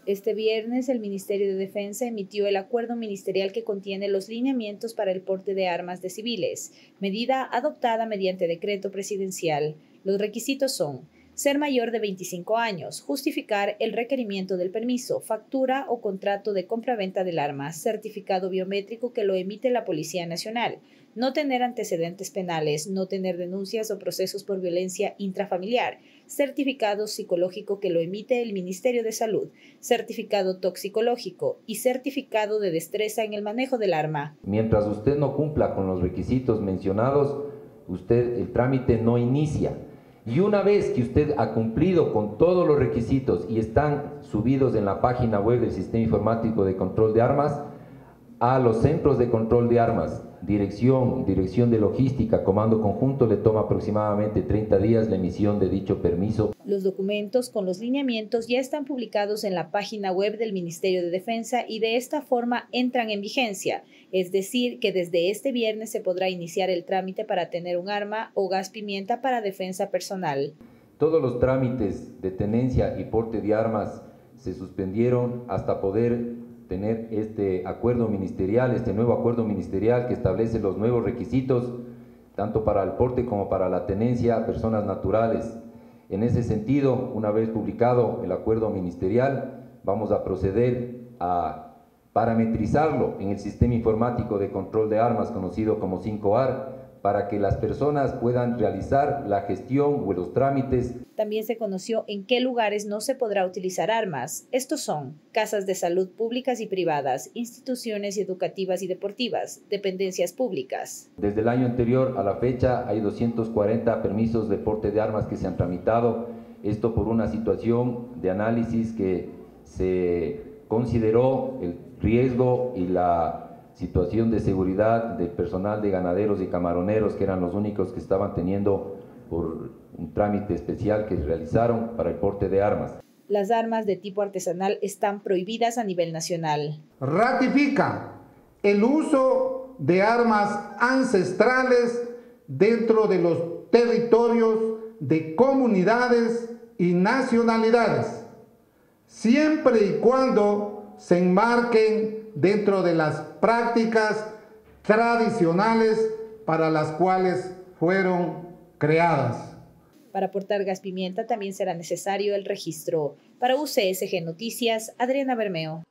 Este viernes, el Ministerio de Defensa emitió el acuerdo ministerial que contiene los lineamientos para el porte de armas de civiles, medida adoptada mediante decreto presidencial. Los requisitos son: ser mayor de 25 años, justificar el requerimiento del permiso, factura o contrato de compraventa del arma, certificado biométrico que lo emite la Policía Nacional, no tener antecedentes penales, no tener denuncias o procesos por violencia intrafamiliar, certificado psicológico que lo emite el Ministerio de Salud, certificado toxicológico y certificado de destreza en el manejo del arma. Mientras usted no cumpla con los requisitos mencionados, el trámite no inicia. Y una vez que usted ha cumplido con todos los requisitos y están subidos en la página web del Sistema Informático de Control de Armas, a los centros de control de armas, dirección de logística, comando conjunto, le toma aproximadamente 30 días la emisión de dicho permiso. Los documentos con los lineamientos ya están publicados en la página web del Ministerio de Defensa y de esta forma entran en vigencia, es decir, que desde este viernes se podrá iniciar el trámite para tener un arma o gas pimienta para defensa personal. Todos los trámites de tenencia y porte de armas se suspendieron hasta poder tener este acuerdo ministerial, este nuevo acuerdo ministerial que establece los nuevos requisitos, tanto para el porte como para la tenencia a personas naturales. En ese sentido, una vez publicado el acuerdo ministerial, vamos a proceder a parametrizarlo en el Sistema Informático de Control de Armas, conocido como 5AR, para que las personas puedan realizar la gestión o los trámites. También se conoció en qué lugares no se podrá utilizar armas. Estos son casas de salud públicas y privadas, instituciones educativas y deportivas, dependencias públicas. Desde el año anterior a la fecha hay 240 permisos de porte de armas que se han tramitado. Esto por una situación de análisis que se consideró el riesgo y la situación de seguridad del personal de ganaderos y camaroneros, que eran los únicos que estaban teniendo por un trámite especial que realizaron para el porte de armas. Las armas de tipo artesanal están prohibidas a nivel nacional. Ratifica el uso de armas ancestrales dentro de los territorios de comunidades y nacionalidades, siempre y cuando se enmarquen dentro de las prácticas tradicionales para las cuales fueron creadas. Para portar gas pimienta también será necesario el registro. Para UCSG Noticias, Adriana Bermeo.